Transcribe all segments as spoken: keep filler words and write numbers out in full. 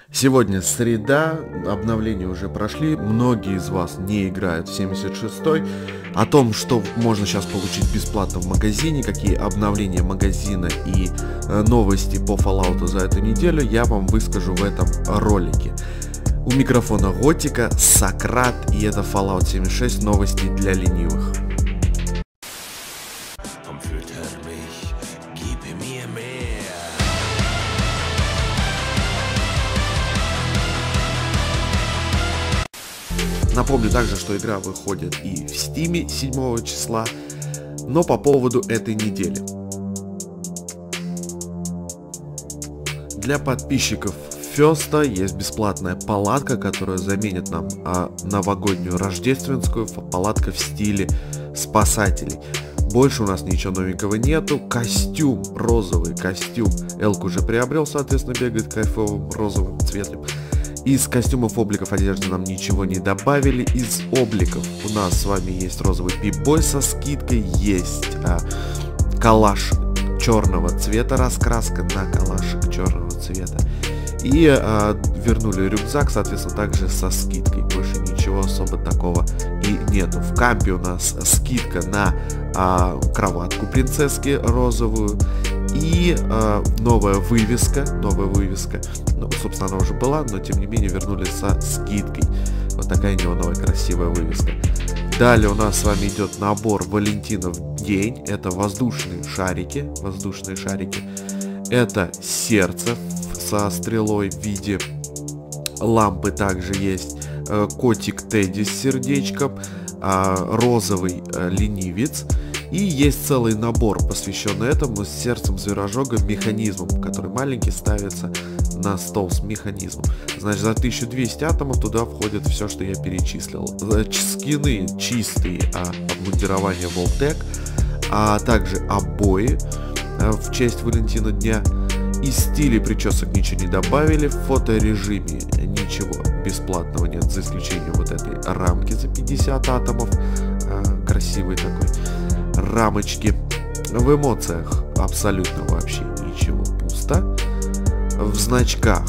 Сегодня среда, обновления уже прошли, многие из вас не играют в семьдесят шестой. О том, что можно сейчас получить бесплатно в магазине, какие обновления магазина и э, новости по Fallout за эту неделю, я вам выскажу в этом ролике. У микрофона Готика, Сократ, и это Fallout семьдесят шесть, новости для ленивых. Напомню также, что игра выходит и в Steam седьмого числа, но по поводу этой недели. Для подписчиков Феста есть бесплатная палатка, которая заменит нам а, новогоднюю рождественскую палатку в стиле спасателей. Больше у нас ничего новенького нету. Костюм, розовый костюм. Элк уже приобрел, соответственно, бегает кайфовым розовым цветом. Из костюмов обликов одежды нам ничего не добавили. Из обликов у нас с вами есть розовый пип-бой со скидкой, есть а, калаш черного цвета, раскраска на калашик черного цвета. И а, вернули рюкзак, соответственно, также со скидкой. Больше ничего особо такого и нету. В кампе у нас скидка на а, кроватку принцесски розовую. И э, новая вывеска, новая вывеска, ну, собственно, она уже была, но тем не менее вернули со скидкой. Вот такая неоновая красивая вывеска. Далее у нас с вами идет набор Валентинов день. Это воздушные шарики, воздушные шарики. Это сердце со стрелой в виде лампы также есть. Э, котик Тедди с сердечком, э, розовый э, ленивец. И есть целый набор, посвященный этому, с сердцем зверожога, механизмом, который маленький ставится на стол с механизмом. Значит, за тысячу двести атомов туда входит все, что я перечислил. Скины чистые, а обмундирование Волтек, а также обои а, в честь Валентина дня. Из стилей причесок ничего не добавили, в фоторежиме ничего бесплатного нет, за исключением вот этой рамки за пятьдесят атомов, а, красивый такой. Рамочки. В эмоциях абсолютно вообще ничего, пусто. В значках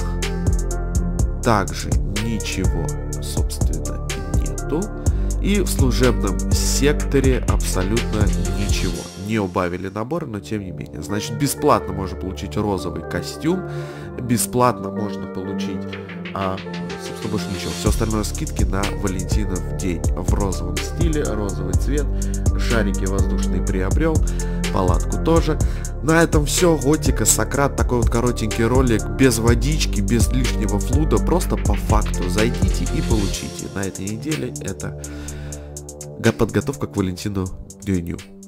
также ничего, собственно, нету. И в служебном секторе абсолютно ничего. Не убавили набор, но тем не менее. Значит, бесплатно можно получить розовый костюм. Бесплатно можно получить... А, собственно, больше ничего. Все остальное скидки на Валентинов день. В розовом стиле, розовый цвет. Шарики воздушные приобрел. Палатку тоже. На этом все. Готика, Сократ. Такой вот коротенький ролик. Без водички, без лишнего флуда. Просто по факту зайдите и получите. На этой неделе это подготовка к Валентину дню.